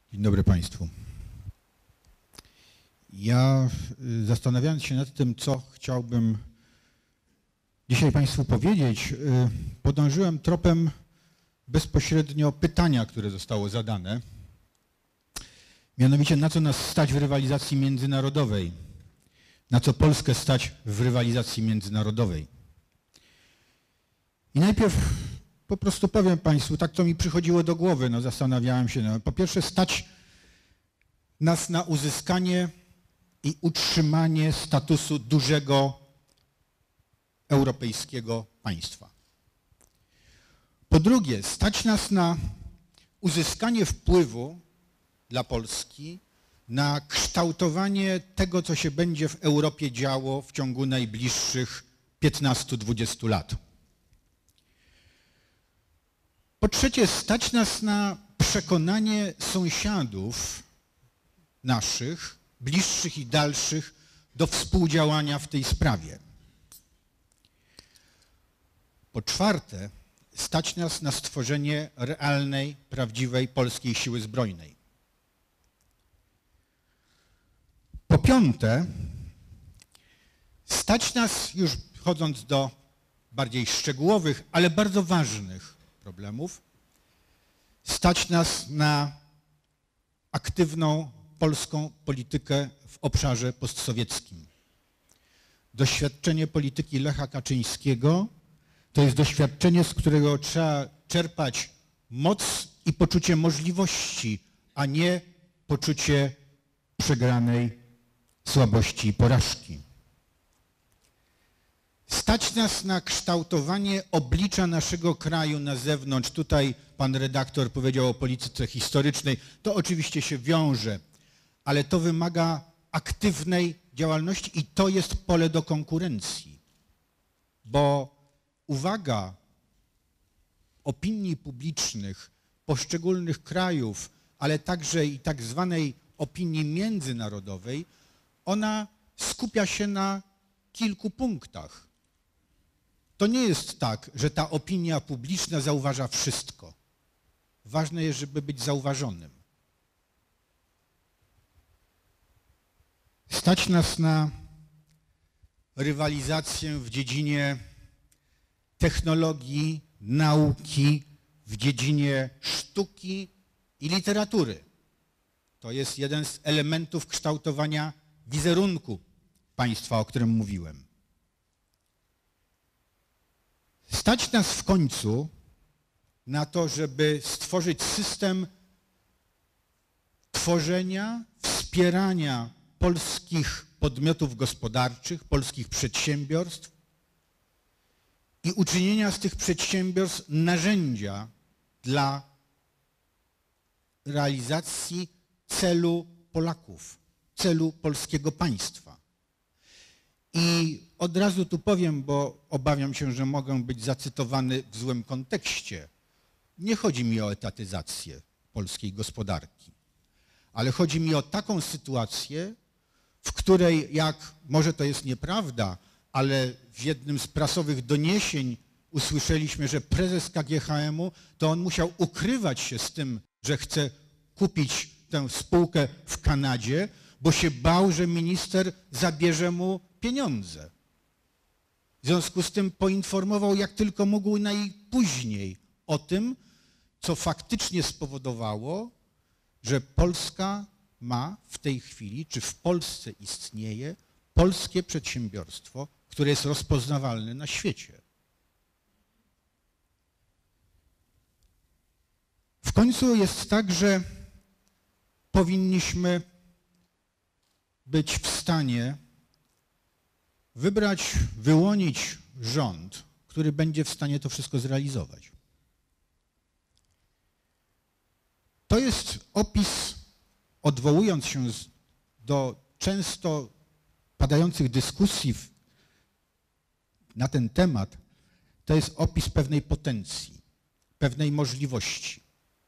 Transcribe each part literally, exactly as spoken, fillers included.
Dzień dobry Państwu. Ja zastanawiając się nad tym, co chciałbym dzisiaj Państwu powiedzieć, podążyłem tropem bezpośrednio pytania, które zostało zadane. Mianowicie, na co nas stać w rywalizacji międzynarodowej? Na co Polskę stać w rywalizacji międzynarodowej? I najpierw po prostu powiem Państwu, tak to mi przychodziło do głowy, no zastanawiałem się, no, po pierwsze stać nas na uzyskanie i utrzymanie statusu dużego europejskiego państwa. Po drugie, stać nas na uzyskanie wpływu dla Polski na kształtowanie tego, co się będzie w Europie działo w ciągu najbliższych piętnastu do dwudziestu lat. Po trzecie, stać nas na przekonanie sąsiadów naszych, bliższych i dalszych, do współdziałania w tej sprawie. Po czwarte, stać nas na stworzenie realnej, prawdziwej polskiej siły zbrojnej. Po piąte, stać nas, już wchodząc do bardziej szczegółowych, ale bardzo ważnych problemów, stać nas na aktywną polską politykę w obszarze postsowieckim. Doświadczenie polityki Lecha Kaczyńskiego to jest doświadczenie, z którego trzeba czerpać moc i poczucie możliwości, a nie poczucie przegranej słabości i porażki. Stać nas na kształtowanie oblicza naszego kraju na zewnątrz. Tutaj pan redaktor powiedział o polityce historycznej. To oczywiście się wiąże, ale to wymaga aktywnej działalności i to jest pole do konkurencji. Bo uwaga opinii publicznych poszczególnych krajów, ale także i tak zwanej opinii międzynarodowej, ona skupia się na kilku punktach. To nie jest tak, że ta opinia publiczna zauważa wszystko. Ważne jest, żeby być zauważonym. Stać nas na rywalizację w dziedzinie technologii, nauki, w dziedzinie sztuki i literatury. To jest jeden z elementów kształtowania wizerunku państwa, o którym mówiłem. Stać nas w końcu na to, żeby stworzyć system tworzenia, wspierania polskich podmiotów gospodarczych, polskich przedsiębiorstw i uczynienia z tych przedsiębiorstw narzędzia dla realizacji celu Polaków, celu polskiego państwa. I od razu tu powiem, bo obawiam się, że mogę być zacytowany w złym kontekście. Nie chodzi mi o etatyzację polskiej gospodarki, ale chodzi mi o taką sytuację, w której, jak może to jest nieprawda, ale w jednym z prasowych doniesień usłyszeliśmy, że prezes K G H M-u, to on musiał ukrywać się z tym, że chce kupić tę spółkę w Kanadzie, bo się bał, że minister zabierze mu pieniądze. W związku z tym poinformował, jak tylko mógł najpóźniej o tym, co faktycznie spowodowało, że Polska ma w tej chwili, czy w Polsce istnieje polskie przedsiębiorstwo, które jest rozpoznawalne na świecie. W końcu jest tak, że powinniśmy być w stanie wybrać, wyłonić rząd, który będzie w stanie to wszystko zrealizować. To jest opis, odwołując się do często padających dyskusji na ten temat, to jest opis pewnej potencji, pewnej możliwości.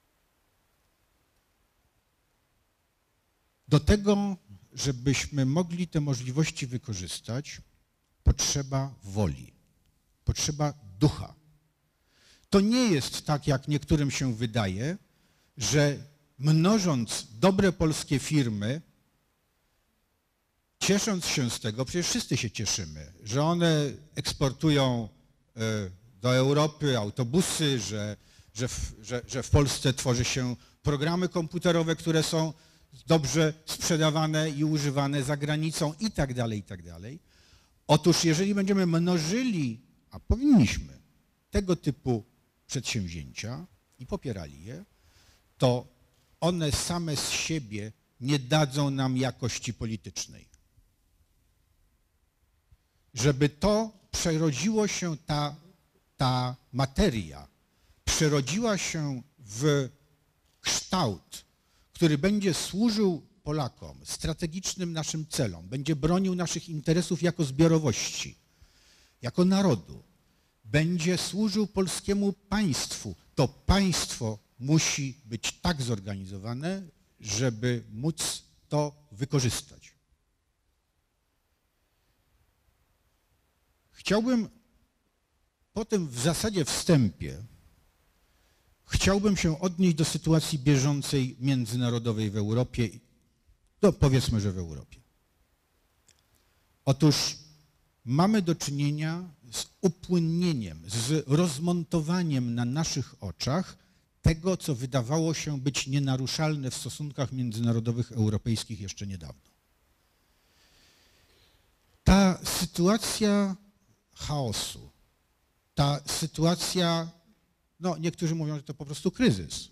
Do tego, żebyśmy mogli te możliwości wykorzystać, potrzeba woli, potrzeba ducha. To nie jest tak, jak niektórym się wydaje, że mnożąc dobre polskie firmy, ciesząc się z tego, przecież wszyscy się cieszymy, że one eksportują do Europy autobusy, że, że, w, że, że w Polsce tworzy się programy komputerowe, które są dobrze sprzedawane i używane za granicą i tak dalej, i tak dalej. Otóż jeżeli będziemy mnożyli, a powinniśmy, tego typu przedsięwzięcia i popierali je, to one same z siebie nie dadzą nam jakości politycznej. Żeby to przerodziło się, ta, ta materia, przerodziła się w kształt, który będzie służył Polakom, strategicznym naszym celom, będzie bronił naszych interesów jako zbiorowości, jako narodu, będzie służył polskiemu państwu, to państwo musi być tak zorganizowane, żeby móc to wykorzystać. Chciałbym po tym w zasadzie wstępie, chciałbym się odnieść do sytuacji bieżącej międzynarodowej w Europie, no powiedzmy, że w Europie. Otóż mamy do czynienia z upłynnieniem, z rozmontowaniem na naszych oczach tego, co wydawało się być nienaruszalne w stosunkach międzynarodowych europejskich jeszcze niedawno. Ta sytuacja chaosu, ta sytuacja, no niektórzy mówią, że to po prostu kryzys.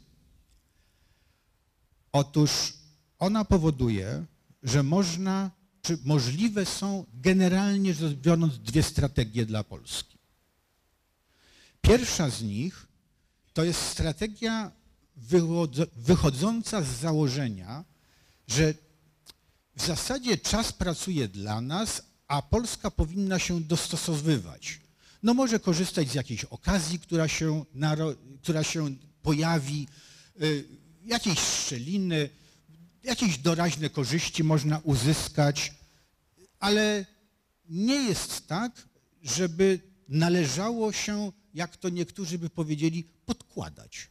Otóż ona powoduje, że można, czy możliwe są generalnie rzecz biorąc dwie strategie dla Polski. Pierwsza z nich to jest strategia wychodząca z założenia, że w zasadzie czas pracuje dla nas, a Polska powinna się dostosowywać. No może korzystać z jakiejś okazji, która się, która się pojawi, jakiejś szczeliny, jakieś doraźne korzyści można uzyskać, ale nie jest tak, żeby należało się, jak to niektórzy by powiedzieli, podkładać.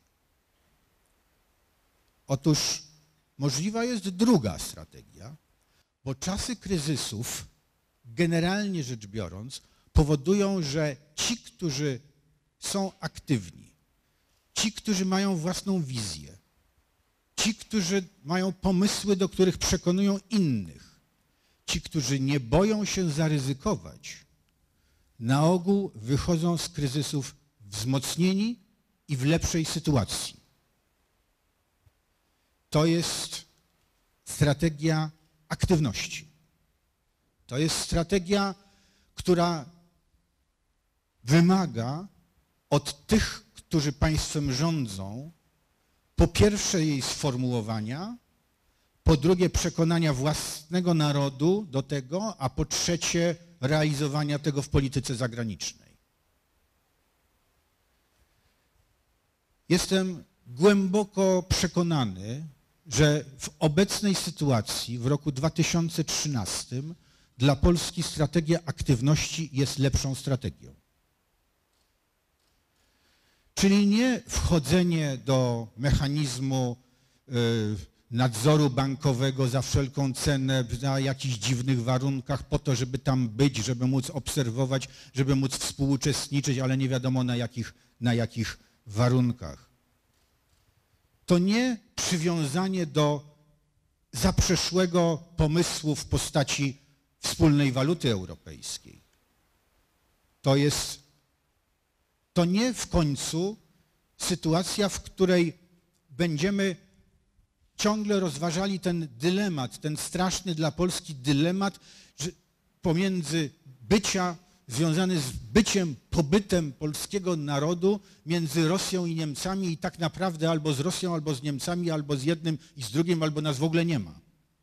Otóż możliwa jest druga strategia, bo czasy kryzysów, generalnie rzecz biorąc, powodują, że ci, którzy są aktywni, ci, którzy mają własną wizję, ci, którzy mają pomysły, do których przekonują innych, ci, którzy nie boją się zaryzykować, na ogół wychodzą z kryzysów wzmocnieni i w lepszej sytuacji. To jest strategia aktywności. To jest strategia, która wymaga od tych, którzy państwem rządzą, po pierwsze jej sformułowania, po drugie przekonania własnego narodu do tego, a po trzecie realizowania tego w polityce zagranicznej. Jestem głęboko przekonany, że w obecnej sytuacji, w roku dwa tysiące trzynastym, dla Polski strategia aktywności jest lepszą strategią. Czyli nie wchodzenie do mechanizmu y, nadzoru bankowego za wszelką cenę, na jakichś dziwnych warunkach, po to, żeby tam być, żeby móc obserwować, żeby móc współuczestniczyć, ale nie wiadomo na jakich, na jakich warunkach. To nie przywiązanie do zaprzeszłego pomysłu w postaci wspólnej waluty europejskiej. To jest, to nie w końcu sytuacja, w której będziemy ciągle rozważali ten dylemat, ten straszny dla Polski dylemat że pomiędzy bycia, związany z byciem, pobytem polskiego narodu między Rosją i Niemcami i tak naprawdę albo z Rosją, albo z Niemcami, albo z jednym i z drugim, albo nas w ogóle nie ma.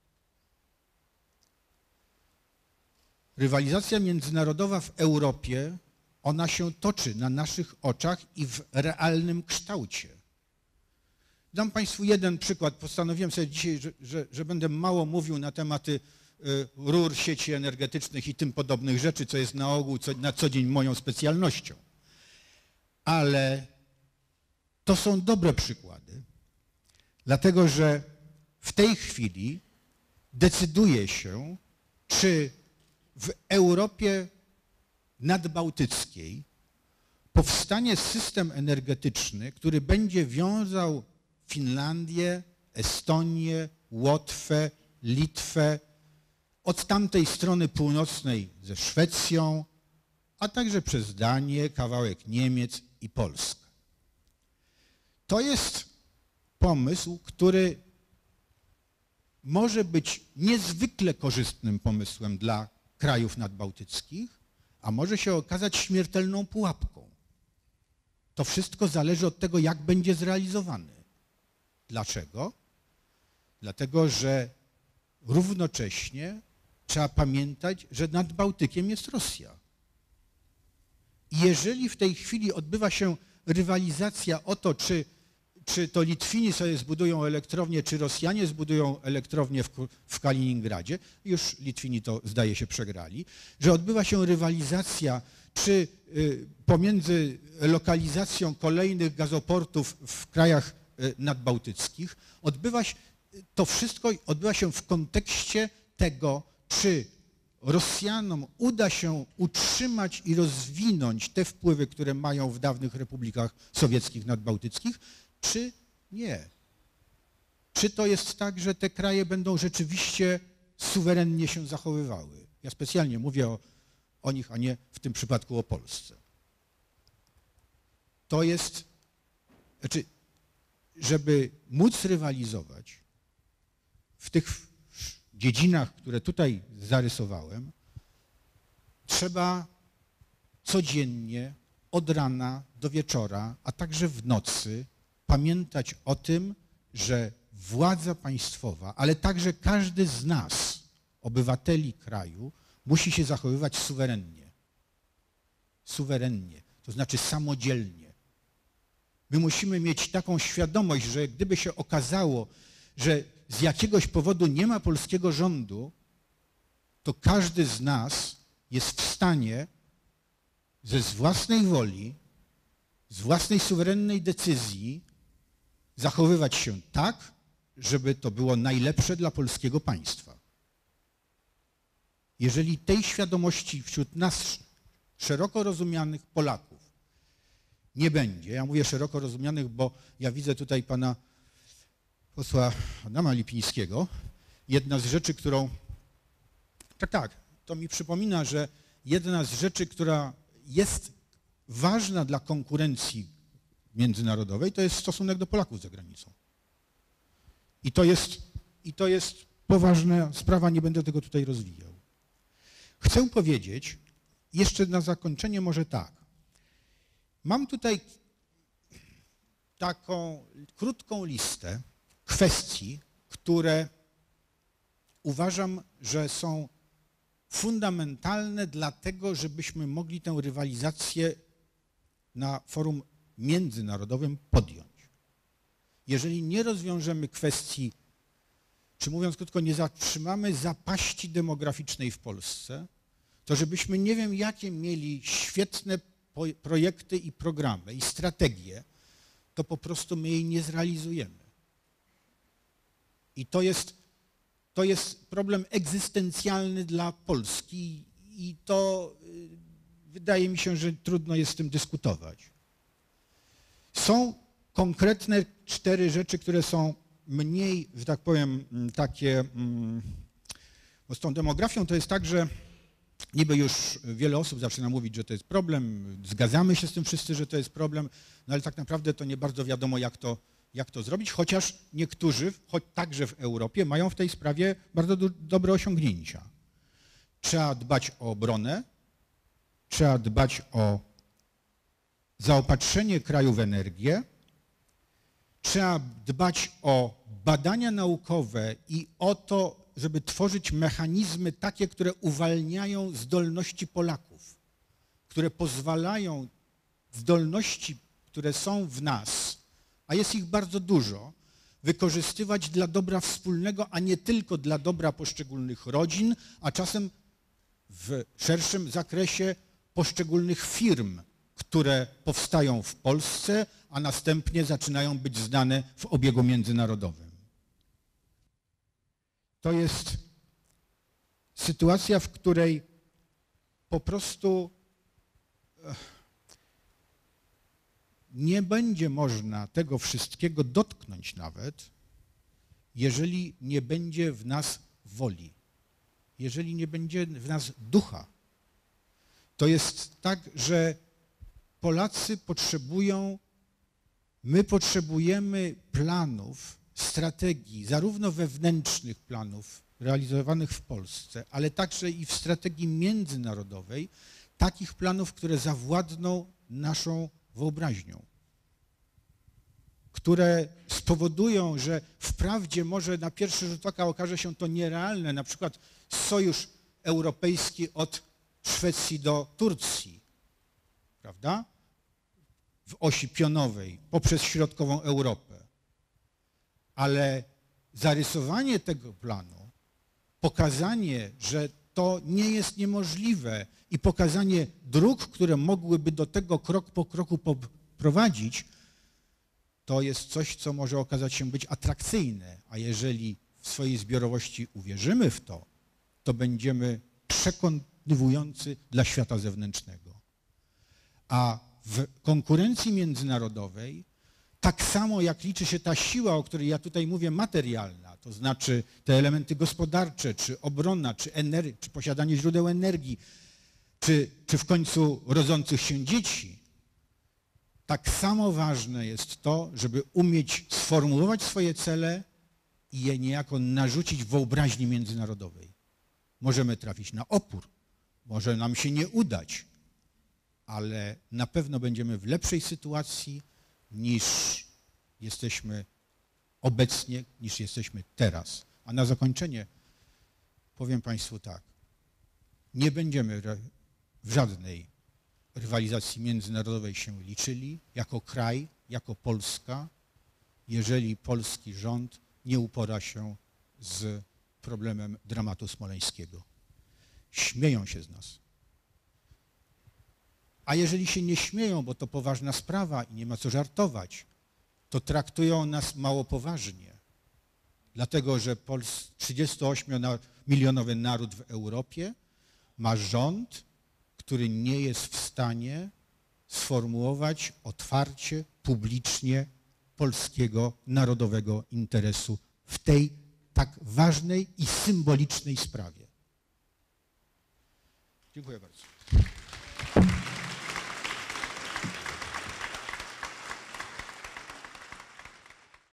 Rywalizacja międzynarodowa w Europie, ona się toczy na naszych oczach i w realnym kształcie. Dam Państwu jeden przykład. Postanowiłem sobie dzisiaj, że, że, że będę mało mówił na tematy y, rur, sieci energetycznych i tym podobnych rzeczy, co jest na ogół, co, na co dzień moją specjalnością. Ale to są dobre przykłady. Dlatego, że w tej chwili decyduje się, czy w Europie nadbałtyckiej powstanie system energetyczny, który będzie wiązał Finlandię, Estonię, Łotwę, Litwę, od tamtej strony północnej ze Szwecją, a także przez Danię, kawałek Niemiec i Polskę. To jest pomysł, który może być niezwykle korzystnym pomysłem dla krajów nadbałtyckich, a może się okazać śmiertelną pułapką. To wszystko zależy od tego, jak będzie zrealizowany. Dlaczego? Dlatego, że równocześnie trzeba pamiętać, że nad Bałtykiem jest Rosja. I jeżeli w tej chwili odbywa się rywalizacja o to, czy, czy to Litwini sobie zbudują elektrownię, czy Rosjanie zbudują elektrownię w, w Kaliningradzie, już Litwini to zdaje się przegrali, że odbywa się rywalizacja czy y, pomiędzy lokalizacją kolejnych gazoportów w krajach y, nadbałtyckich, odbywa się, to wszystko odbywa się w kontekście tego, czy Rosjanom uda się utrzymać i rozwinąć te wpływy, które mają w dawnych republikach sowieckich nadbałtyckich, czy nie. Czy to jest tak, że te kraje będą rzeczywiście suwerennie się zachowywały? Ja specjalnie mówię o, o nich, a nie w tym przypadku o Polsce. To jest, znaczy, żeby móc rywalizować w tych dziedzinach, które tutaj zarysowałem, trzeba codziennie od rana do wieczora, a także w nocy pamiętać o tym, że władza państwowa, ale także każdy z nas, obywateli kraju, musi się zachowywać suwerennie. Suwerennie, to znaczy samodzielnie. My musimy mieć taką świadomość, że gdyby się okazało, że z jakiegoś powodu nie ma polskiego rządu, to każdy z nas jest w stanie ze z własnej woli, z własnej suwerennej decyzji zachowywać się tak, żeby to było najlepsze dla polskiego państwa. Jeżeli tej świadomości wśród nas, szeroko rozumianych Polaków, nie będzie, ja mówię szeroko rozumianych, bo ja widzę tutaj pana posła Adama Lipińskiego, jedna z rzeczy, którą, tak, tak, to mi przypomina, że jedna z rzeczy, która jest ważna dla konkurencji międzynarodowej, to jest stosunek do Polaków za granicą. I to jest, i to jest poważna sprawa, nie będę tego tutaj rozwijał. Chcę powiedzieć, jeszcze na zakończenie może tak. Mam tutaj taką krótką listę kwestii, które uważam, że są fundamentalne dlatego, żebyśmy mogli tę rywalizację na forum międzynarodowym podjąć. Jeżeli nie rozwiążemy kwestii, czy mówiąc krótko, nie zatrzymamy zapaści demograficznej w Polsce, to żebyśmy nie wiem jakie mieli świetne projekty i programy i strategie, to po prostu my jej nie zrealizujemy. I to jest, to jest problem egzystencjalny dla Polski i to y, wydaje mi się, że trudno jest z tym dyskutować. Są konkretne cztery rzeczy, które są mniej, że tak powiem, takie, bo z tą demografią to jest tak, że niby już wiele osób zaczyna mówić, że to jest problem, zgadzamy się z tym wszyscy, że to jest problem, no ale tak naprawdę to nie bardzo wiadomo, jak to, jak to zrobić, chociaż niektórzy, choć także w Europie, mają w tej sprawie bardzo do, dobre osiągnięcia. Trzeba dbać o obronę, trzeba dbać o zaopatrzenie kraju w energię, trzeba dbać o badania naukowe i o to, żeby tworzyć mechanizmy takie, które uwalniają zdolności Polaków, które pozwalają zdolności, które są w nas, a jest ich bardzo dużo, wykorzystywać dla dobra wspólnego, a nie tylko dla dobra poszczególnych rodzin, a czasem w szerszym zakresie poszczególnych firm, które powstają w Polsce, a następnie zaczynają być znane w obiegu międzynarodowym. To jest sytuacja, w której po prostu nie będzie można tego wszystkiego dotknąć nawet, jeżeli nie będzie w nas woli, jeżeli nie będzie w nas ducha. To jest tak, że Polacy potrzebują, my potrzebujemy planów, strategii, zarówno wewnętrznych planów realizowanych w Polsce, ale także i w strategii międzynarodowej, takich planów, które zawładną naszą wyobraźnią, które spowodują, że wprawdzie może na pierwszy rzut oka okaże się to nierealne, na przykład sojusz europejski od Szwecji do Turcji, prawda? W osi pionowej, poprzez środkową Europę. Ale zarysowanie tego planu, pokazanie, że to nie jest niemożliwe i pokazanie dróg, które mogłyby do tego krok po kroku prowadzić, to jest coś, co może okazać się być atrakcyjne, a jeżeli w swojej zbiorowości uwierzymy w to, to będziemy przekonywujący dla świata zewnętrznego. A w konkurencji międzynarodowej, tak samo jak liczy się ta siła, o której ja tutaj mówię, materialna, to znaczy te elementy gospodarcze, czy obronna, czy, ener- czy posiadanie źródeł energii, czy, czy w końcu rodzących się dzieci, tak samo ważne jest to, żeby umieć sformułować swoje cele i je niejako narzucić w wyobraźni międzynarodowej. Możemy trafić na opór, może nam się nie udać, ale na pewno będziemy w lepszej sytuacji niż jesteśmy obecnie, niż jesteśmy teraz. A na zakończenie powiem Państwu tak. Nie będziemy w żadnej rywalizacji międzynarodowej się liczyli jako kraj, jako Polska, jeżeli polski rząd nie upora się z problemem dramatu smoleńskiego. Śmieją się z nas. A jeżeli się nie śmieją, bo to poważna sprawa i nie ma co żartować, to traktują nas mało poważnie. Dlatego, że trzydziestoośmiomilionowy naród w Europie ma rząd, który nie jest w stanie sformułować otwarcie, publicznie polskiego narodowego interesu w tej tak ważnej i symbolicznej sprawie. Dziękuję bardzo.